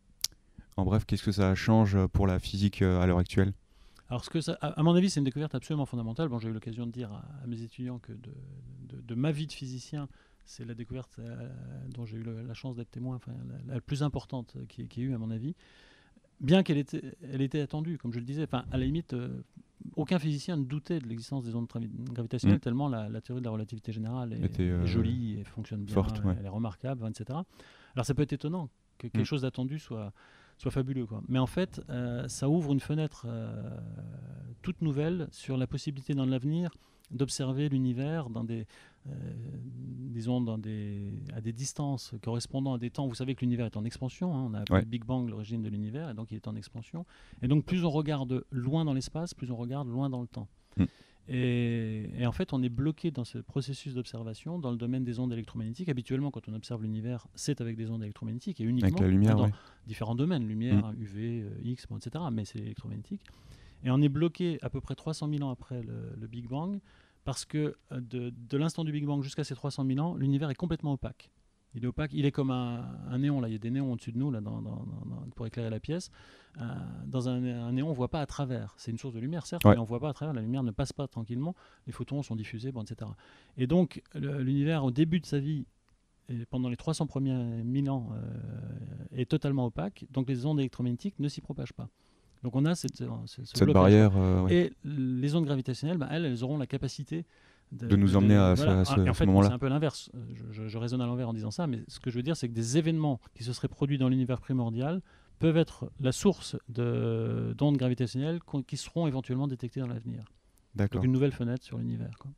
Speaker 6: en bref, qu'est-ce que ça change pour la physique euh, à l'heure actuelle ?
Speaker 5: Alors, ce que ça, à, à mon avis, c'est une découverte absolument fondamentale. Bon, j'ai eu l'occasion de dire à, à mes étudiants que de, de, de ma vie de physicien, c'est la découverte euh, dont j'ai eu le, la chance d'être témoin, enfin, la, la plus importante qui, qui ait eu, à mon avis. Bien qu'elle était, elle était attendue, comme je le disais. Enfin, à la limite, euh, aucun physicien ne doutait de l'existence des ondes travi- gravitationnelles, mmh. tellement la, la théorie de la relativité générale est,
Speaker 6: était, euh,
Speaker 5: est jolie et fonctionne bien,
Speaker 6: forte,
Speaker 5: elle,
Speaker 6: ouais.
Speaker 5: elle est remarquable, et cetera. Alors, ça peut être étonnant que quelque mmh. chose d'attendu soit, soit fabuleux, quoi. Mais en fait, euh, ça ouvre une fenêtre euh, toute nouvelle sur la possibilité dans l'avenir d'observer l'univers dans des, euh, disons dans des, à des distances correspondant à des temps. Vous savez que l'univers est en expansion, hein, on a appelé
Speaker 6: ouais.
Speaker 5: le Big Bang l'origine de l'univers, et donc il est en expansion. Et donc plus on regarde loin dans l'espace, plus on regarde loin dans le temps. Mm. Et, et en fait, on est bloqué dans ce processus d'observation dans le domaine des ondes électromagnétiques. Habituellement, quand on observe l'univers, c'est avec des ondes électromagnétiques, et uniquement
Speaker 6: avec la lumière,
Speaker 5: dans
Speaker 6: ouais.
Speaker 5: différents domaines, lumière,
Speaker 6: mm.
Speaker 5: U V, euh, X, bon, et cetera. Mais c'est électromagnétique. Et on est bloqué à peu près trois cent mille ans après le, le Big Bang, parce que de, de l'instant du Big Bang jusqu'à ces trois cent mille ans, l'univers est complètement opaque. Il est opaque, il est comme un, un néon, là. Il y a des néons au-dessus de nous là, dans, dans, dans, pour éclairer la pièce. Euh, dans un, un néon, on ne voit pas à travers. C'est une source de lumière, certes,
Speaker 6: ouais.
Speaker 5: mais on ne voit pas à travers. La lumière ne passe pas tranquillement. Les photons sont diffusés, bon, et cetera. Et donc, le, l'univers, au début de sa vie, et pendant les trois cents premiers mille ans, euh, est totalement opaque. Donc, les ondes électromagnétiques ne s'y propagent pas. Donc on a cette, ce, ce
Speaker 6: cette barrière. Euh, ouais.
Speaker 5: Et les ondes gravitationnelles, bah, elles, elles auront la capacité de,
Speaker 6: de nous
Speaker 5: de,
Speaker 6: emmener
Speaker 5: de,
Speaker 6: à,
Speaker 5: voilà.
Speaker 6: ce, à ce,
Speaker 5: et en fait,
Speaker 6: moment-là.
Speaker 5: C'est un peu l'inverse. Je, je, je raisonne à l'envers en disant ça, mais ce que je veux dire, c'est que des événements qui se seraient produits dans l'univers primordial peuvent être la source de, d'ondes gravitationnelles qui seront éventuellement détectées dans l'avenir.
Speaker 6: D'accord.
Speaker 5: Donc une nouvelle fenêtre sur l'univers, quoi.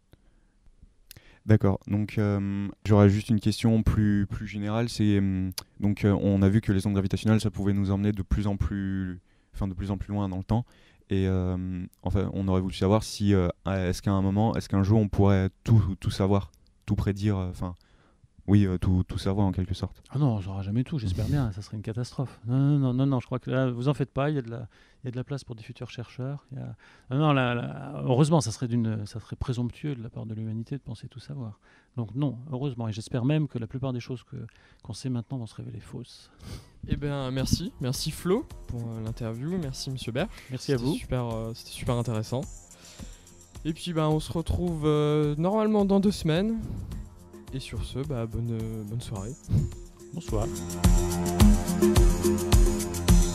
Speaker 6: D'accord. Donc euh, j'aurais juste une question plus, plus générale. C'est, euh, donc euh, on a vu que les ondes gravitationnelles, ça pouvait nous emmener de plus en plus... Enfin, de plus en plus loin dans le temps. Et euh, enfin, on aurait voulu savoir si, euh, est-ce qu'à un moment, est-ce qu'un jour on pourrait tout, tout savoir, tout prédire, enfin, euh, oui, euh, tout, tout savoir en quelque sorte.
Speaker 5: Ah non, on ne saura jamais tout, j'espère bien, ça serait une catastrophe. Non, non, non, non, non, je crois que là, vous en faites pas, il y a de la, il y a de la place pour des futurs chercheurs. Il y a... Non, non, là, là, heureusement, ça serait, d'une, ça serait présomptueux de la part de l'humanité de penser tout savoir. Donc non, heureusement, et j'espère même que la plupart des choses que, qu'on sait maintenant vont se révéler fausses.
Speaker 1: Eh bien, merci, merci Flo pour euh, l'interview, merci Monsieur Berch.
Speaker 5: Merci
Speaker 1: c'était
Speaker 5: à vous.
Speaker 1: Super, euh, c'était super intéressant. Et puis, bah, on se retrouve euh, normalement dans deux semaines. Et sur ce, bah, bonne, euh, bonne soirée.
Speaker 5: Bonsoir.